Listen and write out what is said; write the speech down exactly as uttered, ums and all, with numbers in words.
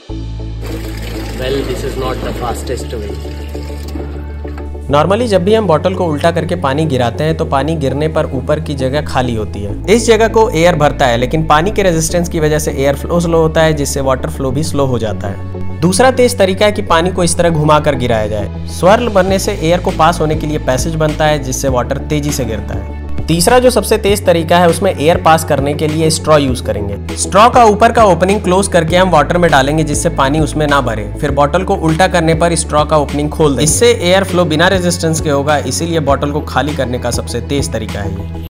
Well, this is not the fastest way. Normally जब भी हम बॉटल को उल्टा करके पानी गिराते हैं तो पानी गिरने पर ऊपर की जगह खाली होती है। इस जगह को एयर भरता है, लेकिन पानी के रेजिस्टेंस की वजह से एयर फ्लो स्लो होता है, जिससे वाटर फ्लो भी स्लो हो जाता है। दूसरा तेज तरीका है कि पानी को इस तरह घुमाकर गिराया जाए। स्वर्ल बनने से एयर को पास होने के लिए पैसेज बनता है, जिससे वाटर तेजी से गिरता है। तीसरा जो सबसे तेज तरीका है, उसमें एयर पास करने के लिए स्ट्रॉ यूज करेंगे। स्ट्रॉ का ऊपर का ओपनिंग क्लोज करके हम वाटर में डालेंगे, जिससे पानी उसमें ना भरे। फिर बॉटल को उल्टा करने पर स्ट्रॉ का ओपनिंग खोल देंगे। इससे एयर फ्लो बिना रेजिस्टेंस के होगा, इसीलिए बॉटल को खाली करने का सबसे तेज तरीका है ये।